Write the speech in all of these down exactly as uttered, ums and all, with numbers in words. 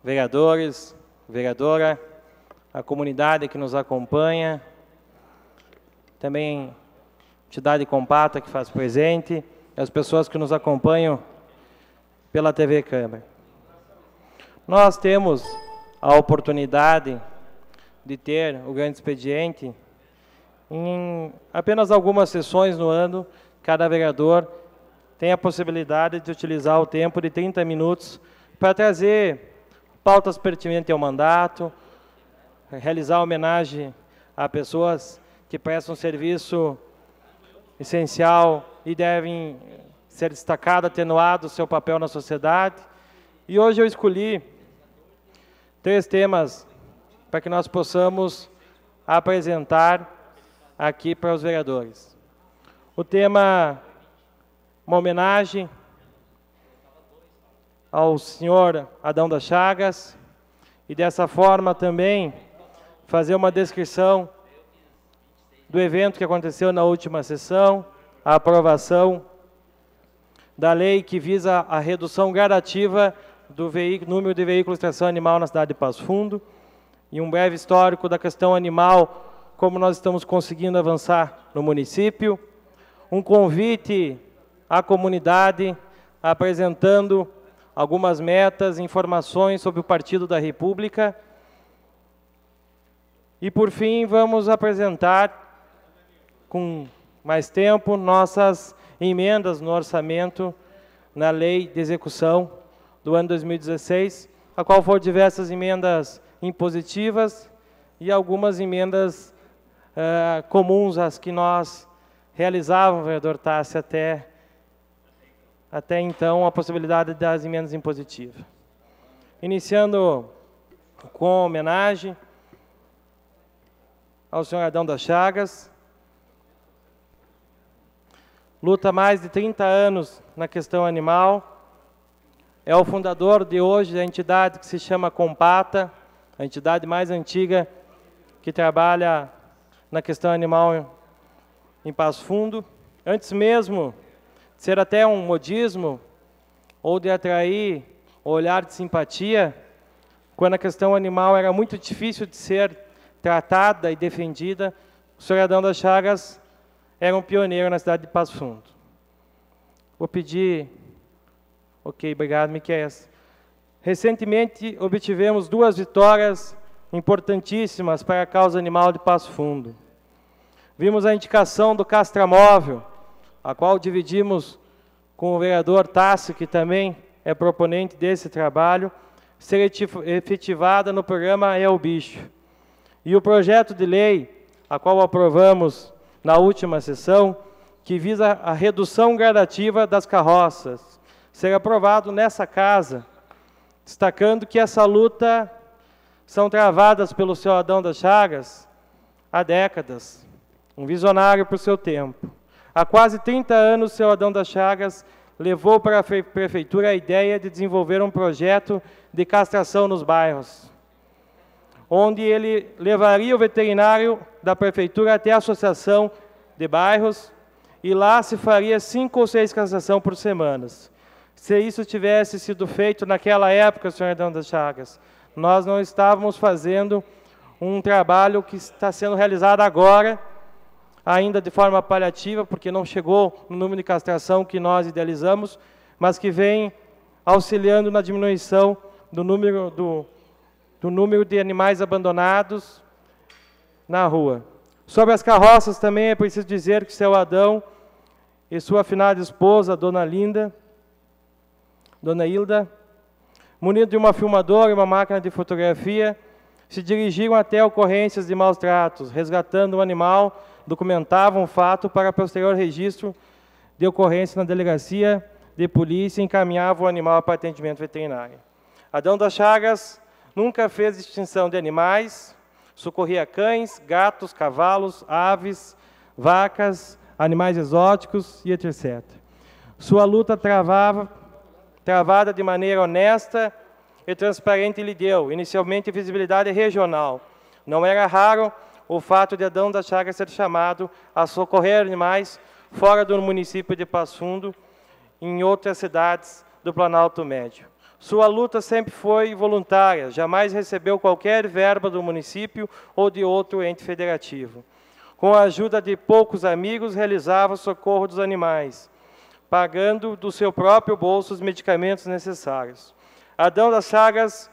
vereadores, vereadora, a comunidade que nos acompanha, também a entidade Compata que faz presente, e as pessoas que nos acompanham pela T V Câmara. Nós temos a oportunidade de ter o grande expediente em apenas algumas sessões no ano. Cada vereador tem a possibilidade de utilizar o tempo de trinta minutos para trazer pautas pertinentes ao mandato, realizar homenagem a pessoas que prestam serviço essencial e devem ser destacado, atenuado o seu papel na sociedade. E hoje eu escolhi três temas para que nós possamos apresentar aqui para os vereadores. O tema, uma homenagem ao senhor Adão das Chagas, e dessa forma também fazer uma descrição do evento que aconteceu na última sessão, a aprovação da lei que visa a redução gradativa do número de veículos de tração animal na cidade de Passo Fundo, e um breve histórico da questão animal, como nós estamos conseguindo avançar no município, um convite à comunidade apresentando algumas metas, informações sobre o Partido da República, e por fim vamos apresentar com mais tempo nossas emendas no orçamento na lei de execução do ano dois mil e dezesseis, a qual foram diversas emendas impositivas e algumas emendas uh, comuns às que nós realizávamos, vereador Tassi, até, até então, a possibilidade das emendas impositivas. Iniciando com homenagem ao senhor Adão das Chagas, luta há mais de trinta anos na questão animal, é o fundador de hoje da entidade que se chama Compata, a entidade mais antiga que trabalha na questão animal em Passo Fundo. Antes mesmo de ser até um modismo, ou de atrair o olhar de simpatia, quando a questão animal era muito difícil de ser tratada e defendida, o senhor Adão das Chagas era um pioneiro na cidade de Passo Fundo. Vou pedir... Ok, obrigado, Miquel. Recentemente, obtivemos duas vitórias importantíssimas para a causa animal de Passo Fundo. Vimos a indicação do Castramóvel, a qual dividimos com o vereador Tassi, que também é proponente desse trabalho, ser efetivada no programa É o Bicho. E o projeto de lei, a qual aprovamos na última sessão, que visa a redução gradativa das carroças, ser aprovado nessa casa, destacando que essa luta são travadas pelo senhor Adão das Chagas há décadas, um visionário para o seu tempo. Há quase trinta anos, o senhor Adão das Chagas levou para a prefeitura a ideia de desenvolver um projeto de castração nos bairros, onde ele levaria o veterinário da prefeitura até a associação de bairros, e lá se faria cinco ou seis castrações por semana. Se isso tivesse sido feito naquela época, senhor Adão das Chagas, nós não estávamos fazendo um trabalho que está sendo realizado agora, ainda de forma paliativa, porque não chegou no número de castração que nós idealizamos, mas que vem auxiliando na diminuição do número, do, do número de animais abandonados na rua. Sobre as carroças também é preciso dizer que o seu Adão e sua afinada esposa, dona Linda, Dona Hilda, munido de uma filmadora e uma máquina de fotografia, se dirigiram até ocorrências de maus tratos, resgatando o animal, documentavam o fato para posterior registro de ocorrência na delegacia de polícia e encaminhavam o animal para atendimento veterinário. Adão das Chagas nunca fez distinção de animais, socorria cães, gatos, cavalos, aves, vacas, animais exóticos e etcétera. Sua luta travava travada de maneira honesta e transparente lhe deu, inicialmente, visibilidade regional. Não era raro o fato de Adão das Chagas ser chamado a socorrer animais fora do município de Passo Fundo, em outras cidades do Planalto Médio. Sua luta sempre foi voluntária, jamais recebeu qualquer verba do município ou de outro ente federativo. Com a ajuda de poucos amigos, realizava o socorro dos animais, pagando do seu próprio bolso os medicamentos necessários. Adão das Chagas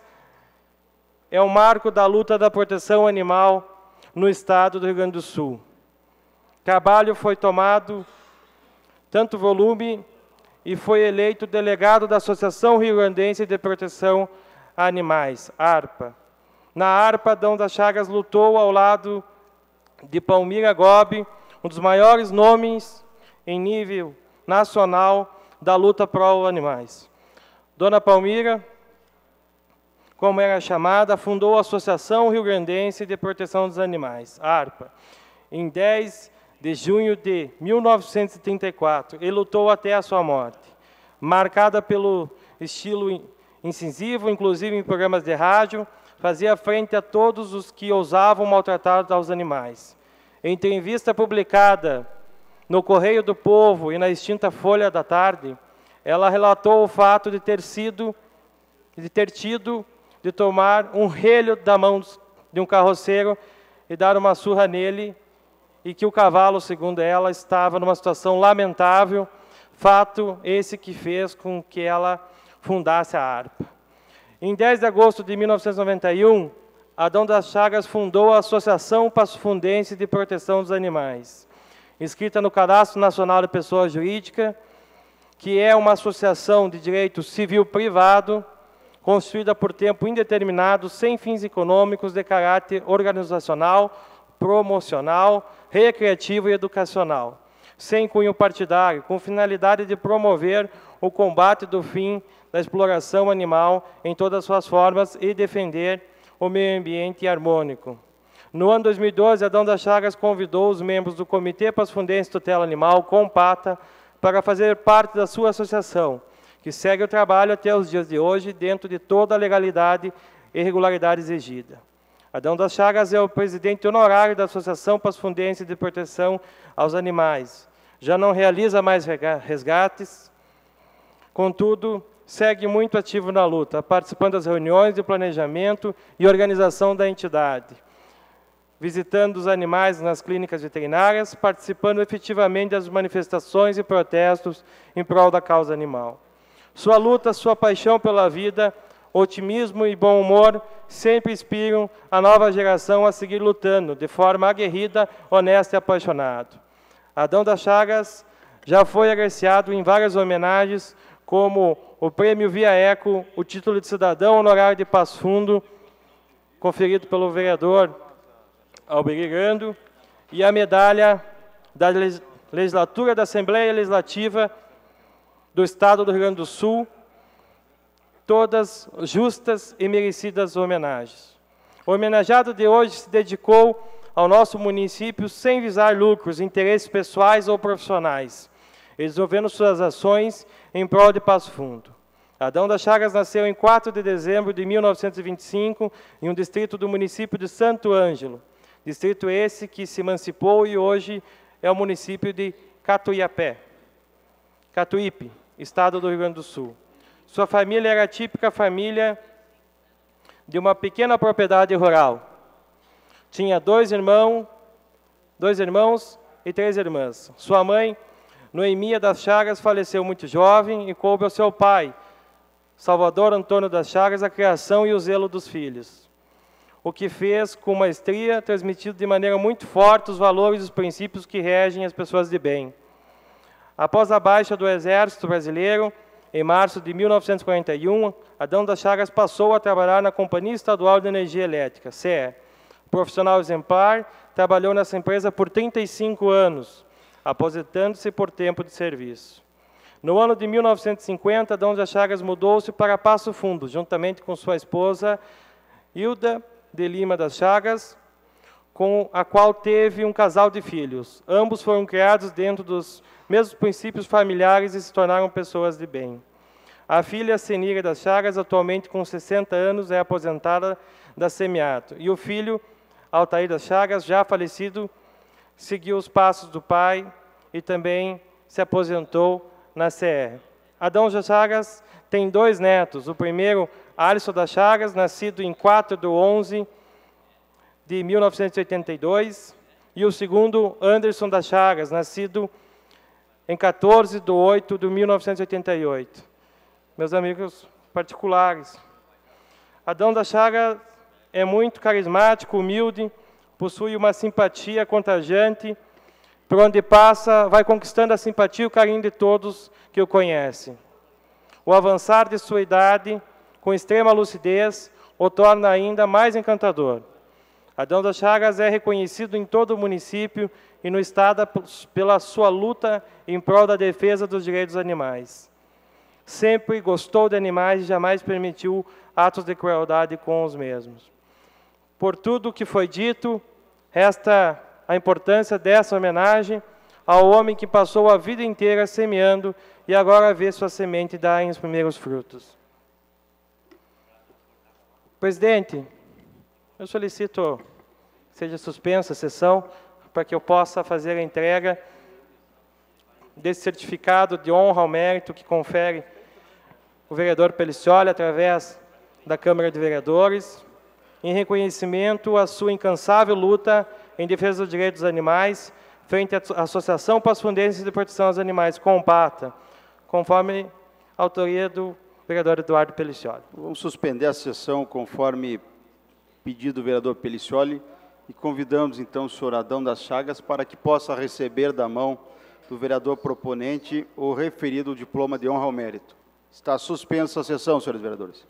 é o marco da luta da proteção animal no estado do Rio Grande do Sul. Trabalho foi tomado tanto volume e foi eleito delegado da Associação Rio Grandense de Proteção a Animais, ARPA. Na ARPA, Adão das Chagas lutou ao lado de Palmira Gobi, um dos maiores nomes em nível nacional da luta pró animais. Dona Palmira, como era chamada, fundou a Associação Rio Grandense de Proteção dos Animais, ARPA, em dez de junho de mil novecentos e trinta e quatro, e lutou até a sua morte. Marcada pelo estilo incisivo, inclusive em programas de rádio, fazia frente a todos os que ousavam maltratar aos animais. Em entrevista publicada no Correio do Povo e na extinta Folha da Tarde, ela relatou o fato de ter sido, de ter tido de tomar um relho da mão de um carroceiro e dar uma surra nele, e que o cavalo, segundo ela, estava numa situação lamentável, fato esse que fez com que ela fundasse a ARPA. Em dez de agosto de mil novecentos e noventa e um, Adão das Chagas fundou a Associação Passofundense de Proteção dos Animais, inscrita no Cadastro Nacional de Pessoa Jurídica, que é uma associação de direito civil privado, constituída por tempo indeterminado, sem fins econômicos, de caráter organizacional, promocional, recreativo e educacional, sem cunho partidário, com finalidade de promover o combate do fim da exploração animal em todas as suas formas e defender o meio ambiente harmônico. No ano dois mil e doze, Adão das Chagas convidou os membros do Comitê Passofundense de Tutela Animal, COMPATA, para fazer parte da sua associação, que segue o trabalho até os dias de hoje, dentro de toda a legalidade e regularidade exigida. Adão das Chagas é o presidente honorário da Associação Passofundense de Proteção aos Animais. Já não realiza mais resgates, contudo, segue muito ativo na luta, participando das reuniões de planejamento e organização da entidade, visitando os animais nas clínicas veterinárias, participando efetivamente das manifestações e protestos em prol da causa animal. Sua luta, sua paixão pela vida, otimismo e bom humor sempre inspiram a nova geração a seguir lutando de forma aguerrida, honesta e apaixonada. Adão das Chagas já foi agraciado em várias homenagens, como o Prêmio Via Eco, o título de cidadão honorário de Passo Fundo, conferido pelo vereador Alberi Grando, e a medalha da Legislatura da Assembleia Legislativa do Estado do Rio Grande do Sul, todas justas e merecidas homenagens. O homenageado de hoje se dedicou ao nosso município sem visar lucros, interesses pessoais ou profissionais, desenvolvendo suas ações em prol de Passo Fundo. Adão das Chagas nasceu em quatro de dezembro de mil novecentos e vinte e cinco, em um distrito do município de Santo Ângelo, distrito esse que se emancipou e hoje é o município de Catuiapé, Catuípe, estado do Rio Grande do Sul. Sua família era a típica família de uma pequena propriedade rural. Tinha dois irmãos, dois irmãos e três irmãs. Sua mãe, Noemia das Chagas, faleceu muito jovem e coube ao seu pai, Salvador Antônio das Chagas, a criação e o zelo dos filhos, o que fez com maestria, transmitido de maneira muito forte os valores e os princípios que regem as pessoas de bem. Após a baixa do Exército Brasileiro, em março de mil novecentos e quarenta e um, Adão das Chagas passou a trabalhar na Companhia Estadual de Energia Elétrica, C E. Profissional exemplar, trabalhou nessa empresa por trinta e cinco anos, aposentando-se por tempo de serviço. No ano de mil novecentos e cinquenta, Adão das Chagas mudou-se para Passo Fundo, juntamente com sua esposa, Hilda de Lima das Chagas, com a qual teve um casal de filhos. Ambos foram criados dentro dos mesmos princípios familiares e se tornaram pessoas de bem. A filha Senira das Chagas, atualmente com sessenta anos, é aposentada da Semiato. E o filho Altair das Chagas, já falecido, seguiu os passos do pai e também se aposentou na C E. Adão das Chagas tem dois netos. O primeiro, Alisson das Chagas, nascido em quatro de onze de mil novecentos e oitenta e dois. E o segundo, Anderson das Chagas, nascido em quatorze de oito de mil novecentos e oitenta e oito. Meus amigos particulares, Adão das Chagas é muito carismático, humilde, possui uma simpatia contagiante, por onde passa, vai conquistando a simpatia e o carinho de todos que o conhecem. O avançar de sua idade, com extrema lucidez, o torna ainda mais encantador. Adão das Chagas é reconhecido em todo o município e no estado pela sua luta em prol da defesa dos direitos dos animais. Sempre gostou de animais e jamais permitiu atos de crueldade com os mesmos. Por tudo o que foi dito, resta a importância dessa homenagem ao homem que passou a vida inteira semeando e agora vê sua semente dar os primeiros frutos. Presidente, eu solicito que seja suspensa a sessão para que eu possa fazer a entrega desse certificado de honra ao mérito que confere o vereador Pelicioli através da Câmara de Vereadores, em reconhecimento à sua incansável luta em defesa dos direitos dos animais, frente à Associação Passo-Fundense de Proteção aos Animais, Compata, conforme a autoria do vereador Eduardo Pelicioli. Vamos suspender a sessão conforme pedido do vereador Pelicioli e convidamos então o senhor Adão das Chagas para que possa receber da mão do vereador proponente o referido diploma de honra ao mérito. Está suspensa a sessão, senhores vereadores.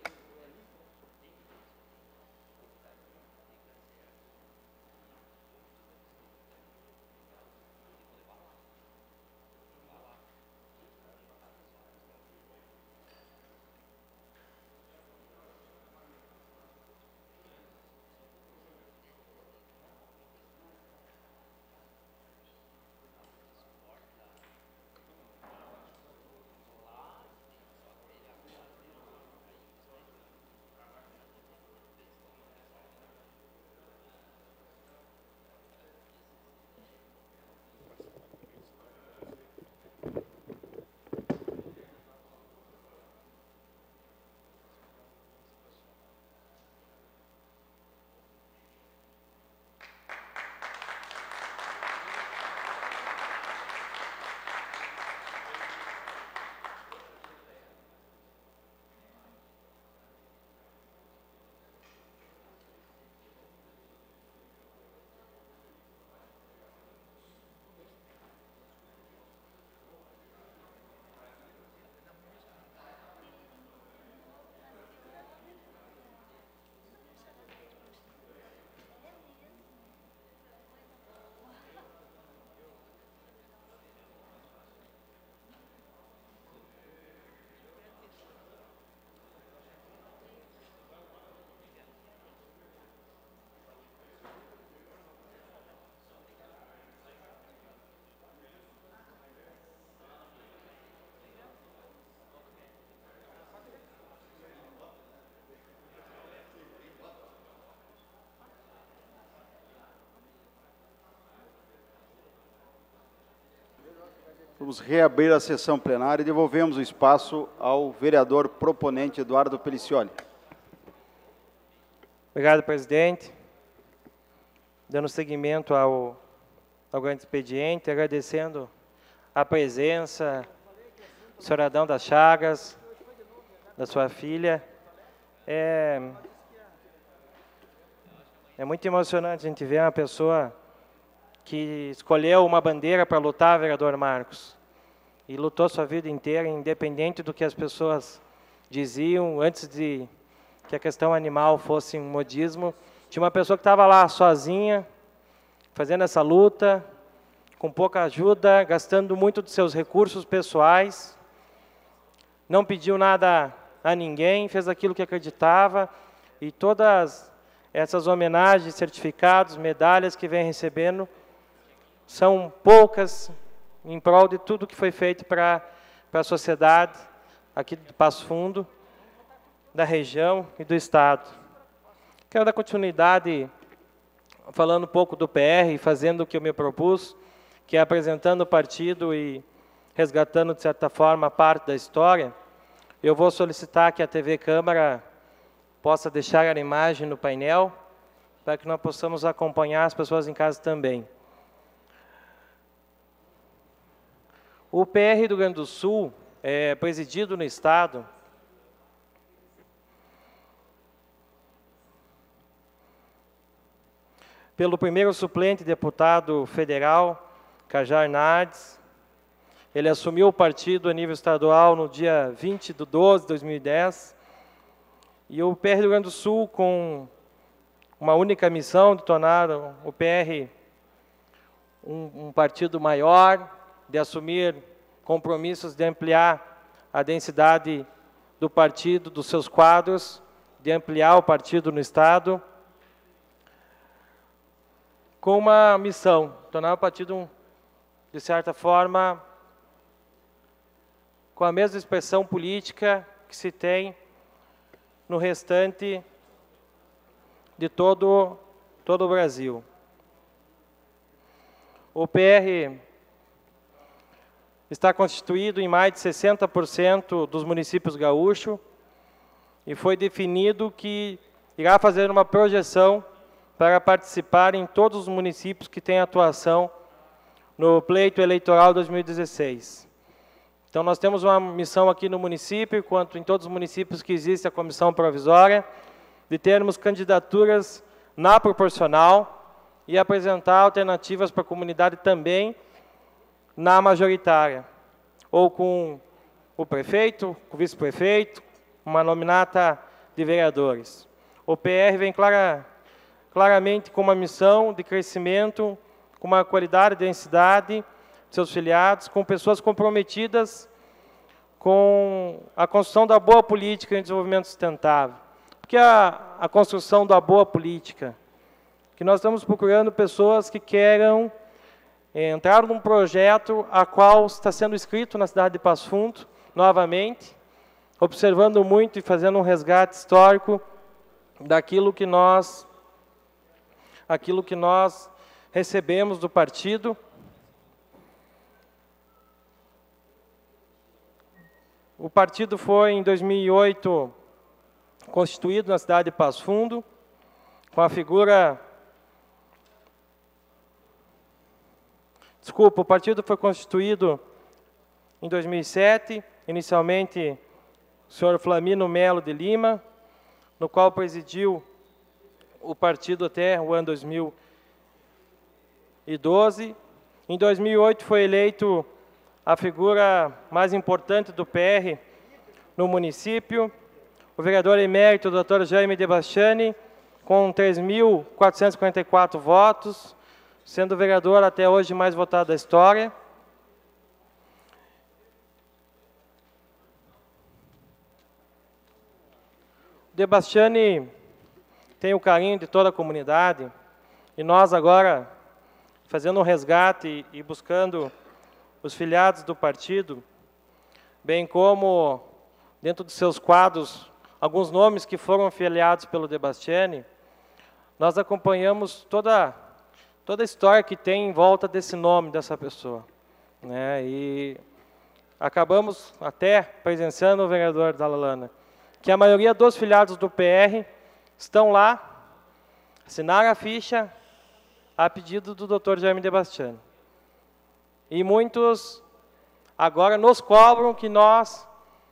Vamos reabrir a sessão plenária e devolvemos o espaço ao vereador proponente Eduardo Pelicioli. Obrigado, presidente. Dando seguimento ao, ao grande expediente, agradecendo a presença do senhor Adão das Chagas, da sua filha. É, é muito emocionante a gente ver uma pessoa que escolheu uma bandeira para lutar, vereador Marcos, e lutou sua vida inteira, independente do que as pessoas diziam, antes de que a questão animal fosse um modismo. Tinha uma pessoa que estava lá sozinha, fazendo essa luta, com pouca ajuda, gastando muito dos seus recursos pessoais, não pediu nada a ninguém, fez aquilo que acreditava, e todas essas homenagens, certificados, medalhas que vem recebendo, são poucas em prol de tudo que foi feito para a sociedade aqui do Passo Fundo, da região e do Estado. Quero dar continuidade falando um pouco do P R, fazendo o que eu me propus, que é apresentando o partido e resgatando, de certa forma, parte da história, eu vou solicitar que a T V Câmara possa deixar a imagem no painel, para que nós possamos acompanhar as pessoas em casa também. O P R do Rio Grande do Sul é presidido no Estado pelo primeiro suplente deputado federal, Kajar Nardes. Ele assumiu o partido a nível estadual no dia vinte de doze de dois mil e dez. E o P R do Rio Grande do Sul, com uma única missão de tornar o P R um, um partido maior, de assumir compromissos de ampliar a densidade do partido, dos seus quadros, de ampliar o partido no Estado, com uma missão, tornar o partido, de certa forma, com a mesma expressão política que se tem no restante de todo, todo o Brasil. O P R está constituído em mais de sessenta por cento dos municípios gaúchos e foi definido que irá fazer uma projeção para participar em todos os municípios que têm atuação no pleito eleitoral dois mil e dezesseis. Então, nós temos uma missão aqui no município, quanto em todos os municípios que existe a comissão provisória, de termos candidaturas na proporcional e apresentar alternativas para a comunidade também na majoritária, ou com o prefeito, o vice-prefeito, uma nominata de vereadores. O P R vem clara, claramente com uma missão de crescimento, com uma qualidade e densidade de seus filiados, com pessoas comprometidas com a construção da boa política e desenvolvimento sustentável. Porque a, a construção da boa política, que nós estamos procurando pessoas que queiram entrar num projeto a qual está sendo escrito na cidade de Passo Fundo, novamente, observando muito e fazendo um resgate histórico daquilo que nós, aquilo que nós recebemos do partido. O partido foi, em dois mil e oito, constituído na cidade de Passo Fundo, com a figura... Desculpa, o partido foi constituído em dois mil e sete, inicialmente o senhor Flamino Melo de Lima, no qual presidiu o partido até o ano dois mil e doze. Em dois mil e oito foi eleito a figura mais importante do P R no município, o vereador emérito, doutor Jaime de Bastiani, com três mil quatrocentos e quarenta e quatro votos, sendo o vereador até hoje mais votado da história. De Bastiani tem o carinho de toda a comunidade, e nós agora, fazendo um resgate e buscando os filiados do partido, bem como, dentro dos seus quadros, alguns nomes que foram filiados pelo De Bastiani, nós acompanhamos toda, toda a história que tem em volta desse nome, dessa pessoa, né? E acabamos até presenciando o vereador Dalalana, que a maioria dos filiados do P R estão lá, assinaram a ficha a pedido do doutor Jaime de Bastiani. E muitos agora nos cobram que nós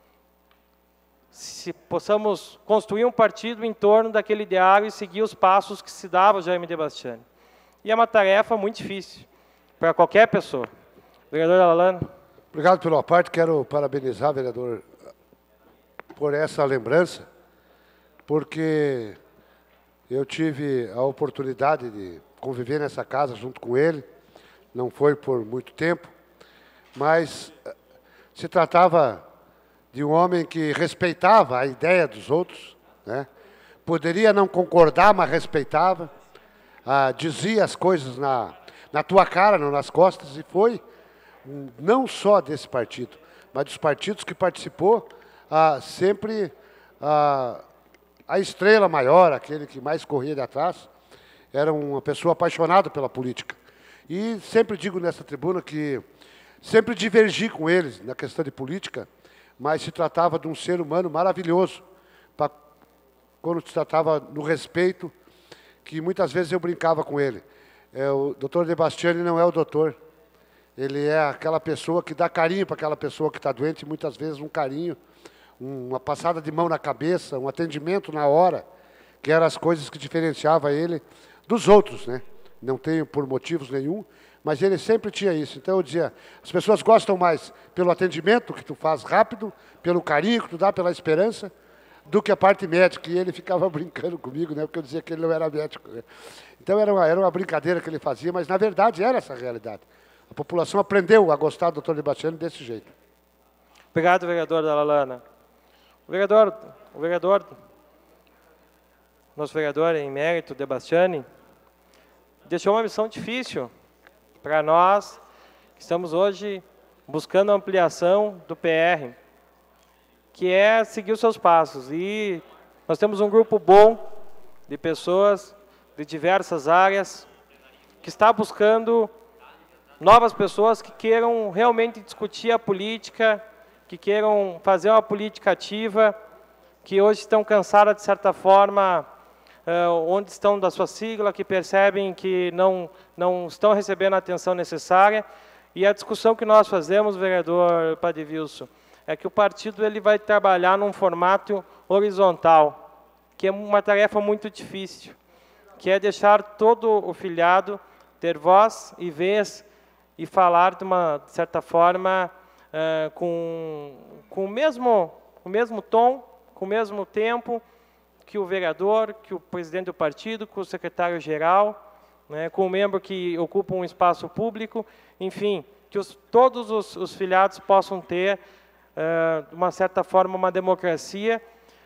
se possamos construir um partido em torno daquele ideário e seguir os passos que se dava o Jaime de Bastiani. E é uma tarefa muito difícil para qualquer pessoa. Vereador Dalalana. Obrigado pela parte. Quero parabenizar, vereador, por essa lembrança, porque eu tive a oportunidade de conviver nessa casa junto com ele, não foi por muito tempo, mas se tratava de um homem que respeitava a ideia dos outros, né? Poderia não concordar, mas respeitava, ah, dizia as coisas na, na tua cara, não nas costas, e foi, não só desse partido, mas dos partidos que participou, ah, sempre ah, a estrela maior, aquele que mais corria de atrás, era uma pessoa apaixonada pela política. E sempre digo nessa tribuna que Sempre divergi com eles na questão de política, mas se tratava de um ser humano maravilhoso, pra, quando se tratava no respeito, que muitas vezes eu brincava com ele. É, o doutor De Bastiani não é o doutor, ele é aquela pessoa que dá carinho para aquela pessoa que está doente, muitas vezes um carinho, uma passada de mão na cabeça, um atendimento na hora, que eram as coisas que diferenciava ele dos outros, né? Não tenho por motivos nenhum, mas ele sempre tinha isso. Então eu dizia, as pessoas gostam mais pelo atendimento que tu faz rápido, pelo carinho que tu dá, pela esperança, do que a parte médica. E ele ficava brincando comigo, né? Porque eu dizia que ele não era médico, né? Então era uma, era uma brincadeira que ele fazia, mas na verdade era essa a realidade. A população aprendeu a gostar do doutor De Bastiani desse jeito. Obrigado, vereador Dalalana. O vereador, o vereador, nosso vereador em mérito, De Bastiani, deixou uma missão difícil para nós, que estamos hoje buscando a ampliação do P R, que é seguir os seus passos. E nós temos um grupo bom de pessoas de diversas áreas, que está buscando novas pessoas que queiram realmente discutir a política, que queiram fazer uma política ativa, que hoje estão cansadas, de certa forma, Uh, onde estão da sua sigla, que percebem que não, não estão recebendo a atenção necessária. E a discussão que nós fazemos, vereador Padre Wilson, é que o partido ele vai trabalhar num formato horizontal, que é uma tarefa muito difícil, que é deixar todo o filiado ter voz e vez e falar de uma de certa forma uh, com, com o, mesmo, o mesmo tom, com o mesmo tempo, que o vereador, que o presidente do partido, que o secretário-geral, né, com o membro que ocupa um espaço público, enfim, que os, todos os, os filiados possam ter, uh, de uma certa forma, uma democracia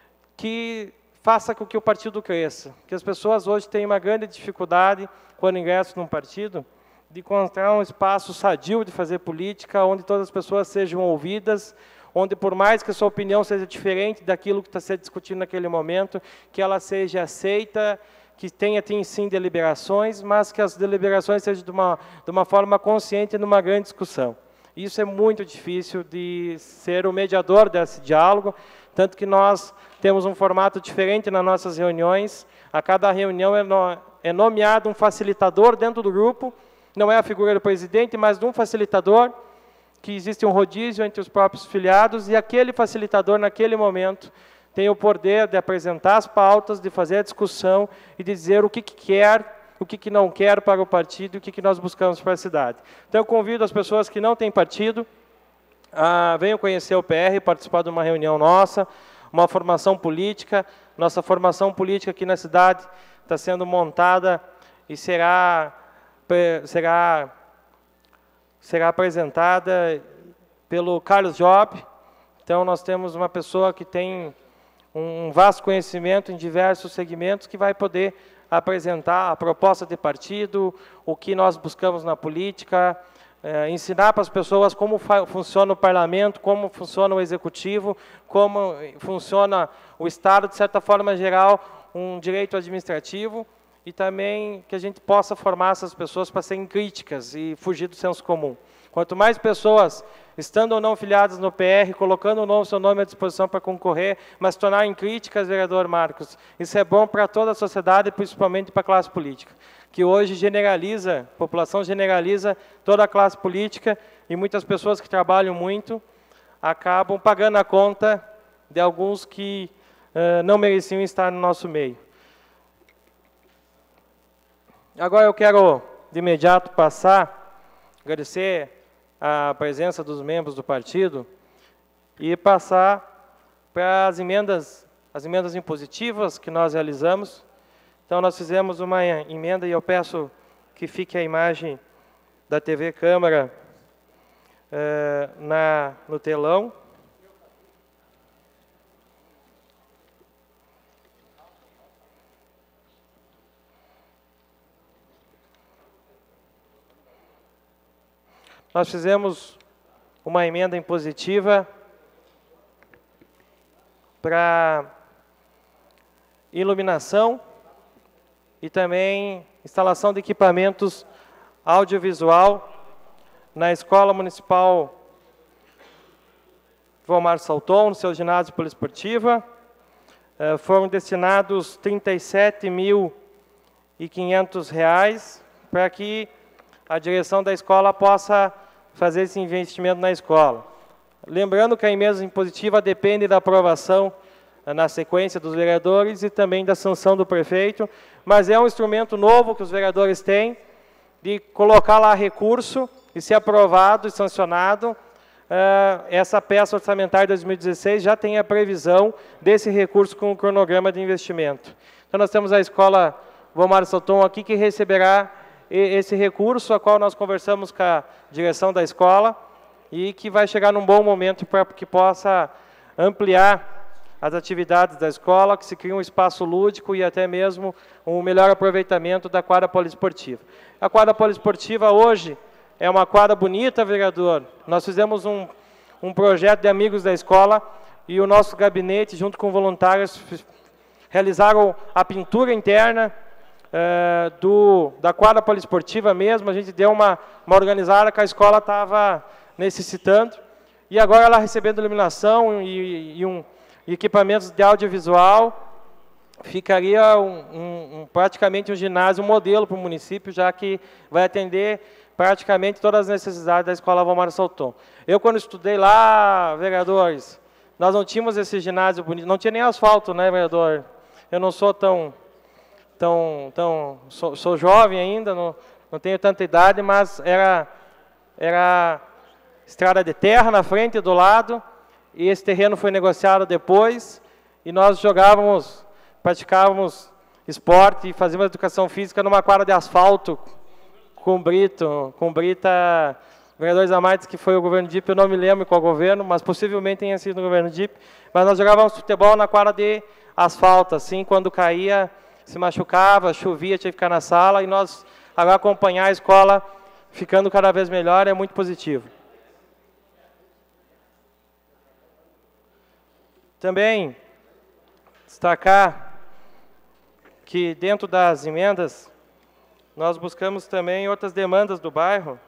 que faça com que o partido cresça. Que as pessoas hoje têm uma grande dificuldade, quando ingressam num partido, de encontrar um espaço sadio de fazer política, onde todas as pessoas sejam ouvidas, onde, por mais que a sua opinião seja diferente daquilo que está sendo discutido naquele momento, que ela seja aceita, que tenha, tem, sim, deliberações, mas que as deliberações sejam de uma, de uma forma consciente e numa grande discussão. Isso é muito difícil de ser o mediador desse diálogo, tanto que nós temos um formato diferente nas nossas reuniões. A cada reunião é, no, é nomeado um facilitador dentro do grupo, não é a figura do presidente, mas de um facilitador, que existe um rodízio entre os próprios filiados, e aquele facilitador, naquele momento, tem o poder de apresentar as pautas, de fazer a discussão e de dizer o que, que quer, o que, que não quer para o partido e o que, que nós buscamos para a cidade. Então, eu convido as pessoas que não têm partido a venham conhecer o P R, participar de uma reunião nossa, uma formação política. Nossa formação política aqui na cidade está sendo montada e será... será será apresentada pelo Carlos Job. Então, nós temos uma pessoa que tem um vasto conhecimento em diversos segmentos, que vai poder apresentar a proposta de partido, o que nós buscamos na política, eh, ensinar para as pessoas como funciona o parlamento, como funciona o executivo, como funciona o Estado, de certa forma geral, um direito administrativo, e também que a gente possa formar essas pessoas para serem críticas e fugir do senso comum. Quanto mais pessoas, estando ou não filiadas no P R, colocando ou não o seu nome à disposição para concorrer, mas se tornarem críticas, vereador Marcos, isso é bom para toda a sociedade, principalmente para a classe política, que hoje generaliza, a população generaliza toda a classe política, e muitas pessoas que trabalham muito acabam pagando a conta de alguns que uh, não mereciam estar no nosso meio. Agora eu quero, de imediato, passar, agradecer a presença dos membros do partido e passar para as emendas, as emendas impositivas que nós realizamos. Então, nós fizemos uma emenda, e eu peço que fique a imagem da T V Câmara eh, na, no telão. Nós fizemos uma emenda impositiva para iluminação e também instalação de equipamentos audiovisual na Escola Municipal Vomar Salton, no seu ginásio poliesportiva. Uh, foram destinados trinta e sete mil e quinhentos reais para que a direção da escola possa fazer esse investimento na escola. Lembrando que a emenda impositiva depende da aprovação uh, na sequência dos vereadores e também da sanção do prefeito, mas é um instrumento novo que os vereadores têm de colocar lá recurso e ser aprovado e sancionado. Uh, essa peça orçamentária de dois mil e dezesseis já tem a previsão desse recurso com o cronograma de investimento. Então nós temos a escola Vomar Salton aqui que receberá esse recurso, a qual nós conversamos com a direção da escola e que vai chegar num bom momento para que possa ampliar as atividades da escola, que se crie um espaço lúdico e até mesmo um melhor aproveitamento da quadra poliesportiva. A quadra poliesportiva hoje é uma quadra bonita, vereador. Nós fizemos um, um projeto de amigos da escola e o nosso gabinete, junto com voluntários, realizaram a pintura interna uh, do, da quadra poliesportiva mesmo. A gente deu uma, uma organizada que a escola estava necessitando. E agora ela recebendo iluminação e, e, um, e equipamentos de audiovisual, ficaria um, um, um, praticamente um ginásio modelo para o município, já que vai atender praticamente todas as necessidades da Escola Vomar Salton. Eu, quando estudei lá, vereadores, nós não tínhamos esse ginásio bonito, não tinha nem asfalto, né, vereador? Eu não sou tão, tão, tão sou, sou jovem ainda, não, não tenho tanta idade, mas era, era estrada de terra na frente e do lado, e esse terreno foi negociado depois, e nós jogávamos, praticávamos esporte e fazíamos educação física numa quadra de asfalto, com Brito, com Brita, vereadores Amaites, que foi o governo D I P, eu não me lembro qual governo, mas possivelmente tenha sido no governo D I P, mas nós jogávamos futebol na quadra de asfalto, assim, quando caía, se machucava, chovia, tinha que ficar na sala, e nós, agora acompanhar a escola ficando cada vez melhor, é muito positivo. Também destacar que dentro das emendas, nós buscamos também outras demandas do bairro.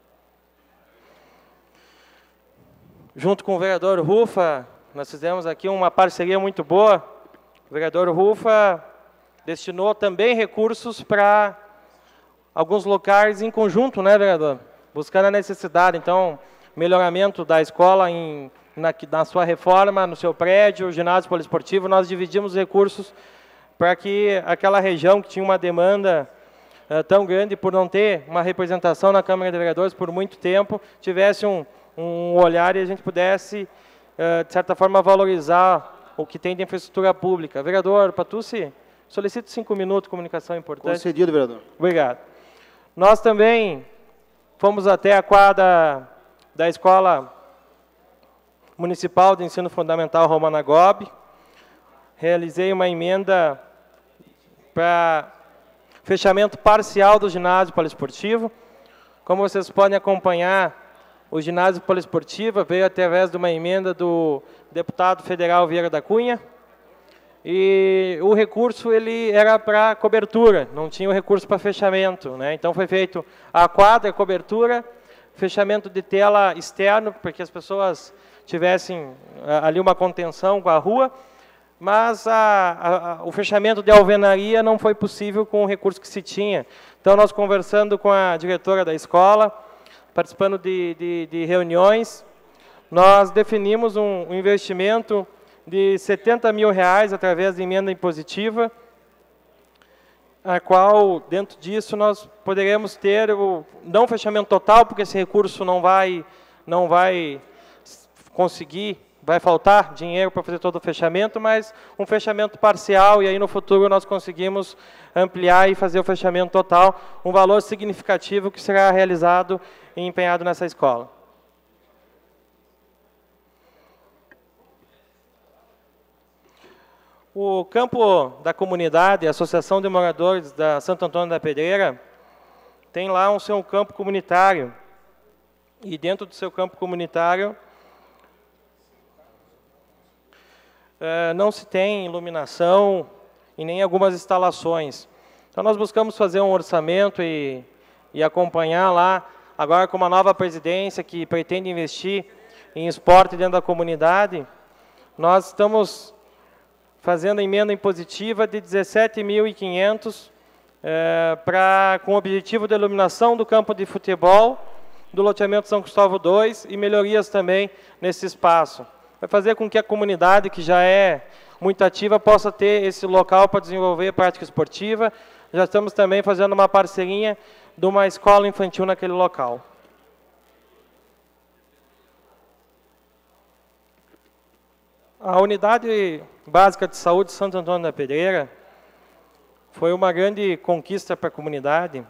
Junto com o vereador Rufa, nós fizemos aqui uma parceria muito boa. O vereador Rufa destinou também recursos para alguns locais em conjunto, né, vereador? Buscando a necessidade, então, melhoramento da escola em, na, na sua reforma, no seu prédio, o ginásio poliesportivo, nós dividimos recursos para que aquela região que tinha uma demanda uh, tão grande por não ter uma representação na Câmara de Vereadores por muito tempo, tivesse um, um olhar e a gente pudesse, uh, de certa forma, valorizar o que tem de infraestrutura pública. Vereador Patucci, solicito cinco minutos, comunicação importante. Concedido, vereador. Obrigado. Nós também fomos até a quadra da Escola Municipal de Ensino Fundamental Romana Gobi, realizei uma emenda para fechamento parcial do ginásio poliesportivo. Como vocês podem acompanhar, o ginásio poliesportivo veio através de uma emenda do deputado federal Vieira da Cunha, e o recurso ele era para cobertura, não tinha o recurso para fechamento, né? Então foi feito a quadra, a cobertura, fechamento de tela externo, para que as pessoas tivessem ali uma contenção com a rua, mas a, a, o fechamento de alvenaria não foi possível com o recurso que se tinha. Então, nós conversando com a diretora da escola, participando de, de, de reuniões, nós definimos um, um investimento de setenta mil reais através de emenda impositiva, a qual, dentro disso, nós poderemos ter o não fechamento total, porque esse recurso não vai, não vai conseguir, vai faltar dinheiro para fazer todo o fechamento, mas um fechamento parcial, e aí no futuro nós conseguimos ampliar e fazer o fechamento total, um valor significativo que será realizado e empenhado nessa escola. O campo da comunidade, a Associação de Moradores da Santo Antônio da Pedreira, tem lá um seu campo comunitário, e dentro do seu campo comunitário, Uh, não se tem iluminação e nem algumas instalações. Então, nós buscamos fazer um orçamento e, e acompanhar lá agora com uma nova presidência que pretende investir em esporte dentro da comunidade, nós estamos fazendo a emenda impositiva de dezessete mil e quinhentos é, para com o objetivo de iluminação do campo de futebol do loteamento São Cristóvão dois e melhorias também nesse espaço. Vai fazer com que a comunidade, que já é muito ativa, possa ter esse local para desenvolver a prática esportiva. Já estamos também fazendo uma parceria de uma escola infantil naquele local. A Unidade Básica de Saúde de Santo Antônio da Pedreira foi uma grande conquista para a comunidade.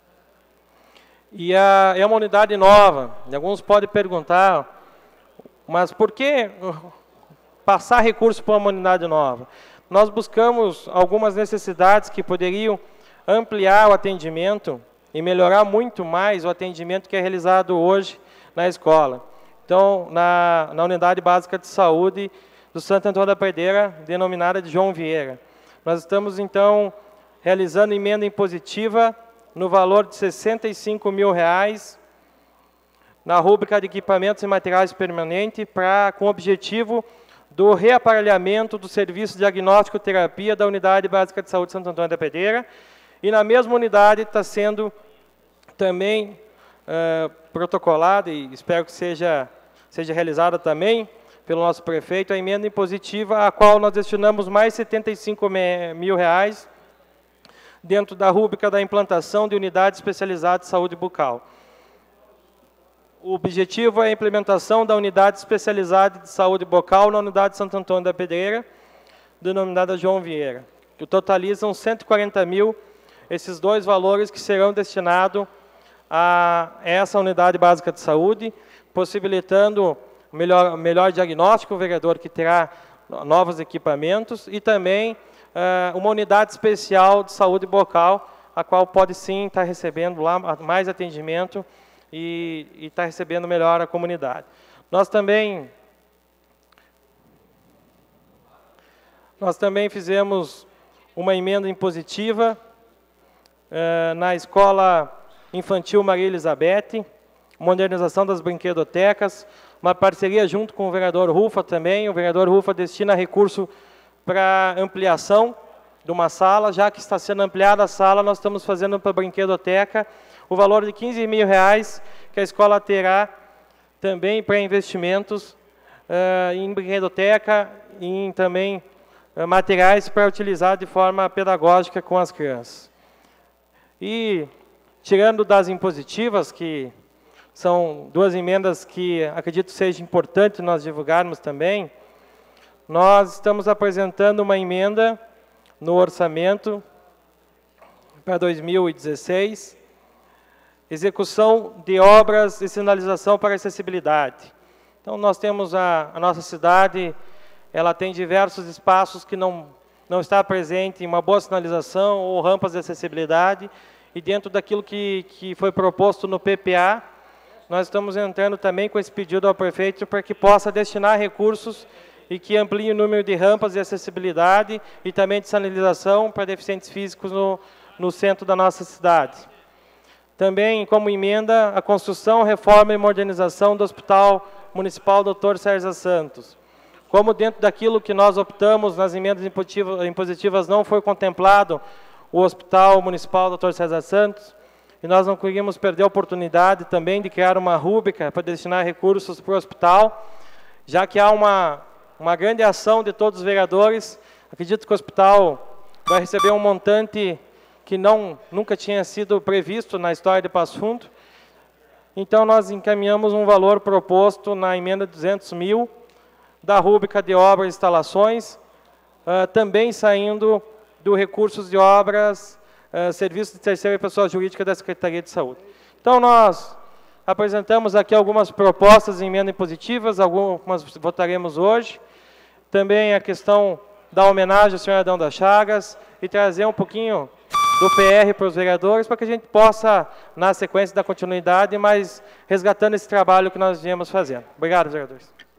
E a, é uma unidade nova. E alguns podem perguntar, mas por que passar recurso para uma unidade nova? Nós buscamos algumas necessidades que poderiam ampliar o atendimento e melhorar muito mais o atendimento que é realizado hoje na escola. Então, na, na Unidade Básica de Saúde do Santo Antônio da Pedreira, denominada de João Vieira. Nós estamos, então, realizando emenda impositiva no valor de sessenta e cinco mil reais na rúbrica de equipamentos e materiais permanentes, pra, com o objetivo do reaparelhamento do serviço de diagnóstico e terapia da Unidade Básica de Saúde de Santo Antônio da Pedreira. E na mesma unidade está sendo também uh, protocolada, e espero que seja, seja realizada também pelo nosso prefeito, a emenda impositiva, a qual nós destinamos mais setenta e cinco mil reais dentro da rúbrica da implantação de unidade especializada de saúde bucal. O objetivo é a implementação da unidade especializada de saúde bucal na unidade de Santo Antônio da Pedreira, denominada João Vieira, que totalizam cento e quarenta mil, esses dois valores que serão destinados a essa unidade básica de saúde, possibilitando melhor, melhor diagnóstico, o vereador que terá novos equipamentos, e também uh, uma unidade especial de saúde bucal, a qual pode sim estar recebendo lá mais atendimento e está recebendo melhor a comunidade. Nós também, nós também fizemos uma emenda impositiva uh, na Escola Infantil Maria Elizabeth, modernização das brinquedotecas, uma parceria junto com o vereador Rufa também. O vereador Rufa destina recurso para ampliação de uma sala. Já que está sendo ampliada a sala, nós estamos fazendo para a brinquedoteca o valor de quinze mil reais, que a escola terá também para investimentos uh, em brinquedoteca e em também uh, materiais para utilizar de forma pedagógica com as crianças. E, tirando das impositivas, que são duas emendas que acredito seja importante nós divulgarmos também, nós estamos apresentando uma emenda no orçamento para dois mil e dezesseis, execução de obras e sinalização para acessibilidade. Então, nós temos a, a nossa cidade, ela tem diversos espaços que não, não está presente em uma boa sinalização ou rampas de acessibilidade, e dentro daquilo que, que foi proposto no P P A, nós estamos entrando também com esse pedido ao prefeito para que possa destinar recursos e que amplie o número de rampas de acessibilidade e também de sinalização para deficientes físicos no, no centro da nossa cidade. Também, como emenda, a construção, reforma e modernização do Hospital Municipal doutor César Santos. Como dentro daquilo que nós optamos nas emendas impositivas não foi contemplado o Hospital Municipal doutor César Santos, e nós não conseguimos perder a oportunidade também de criar uma rúbrica para destinar recursos para o hospital, já que há uma, uma grande ação de todos os vereadores. Acredito que o hospital vai receber um montante que não, nunca tinha sido previsto na história de Passo Fundo. Então, nós encaminhamos um valor proposto na emenda de duzentos mil, da rúbrica de obras e instalações, uh, também saindo do recursos de obras, Uh, serviço de terceira pessoa jurídica da Secretaria de Saúde. Então, nós apresentamos aqui algumas propostas em emenda impositivas, algumas votaremos hoje. Também a questão da homenagem ao senhor Adão das Chagas e trazer um pouquinho do P R para os vereadores, para que a gente possa, na sequência da continuidade, mas resgatando esse trabalho que nós viemos fazendo. Obrigado, vereadores.